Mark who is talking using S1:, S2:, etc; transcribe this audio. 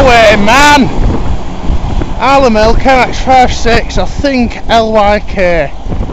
S1: waiting, man. Arla Milk, MX56, I think LYK.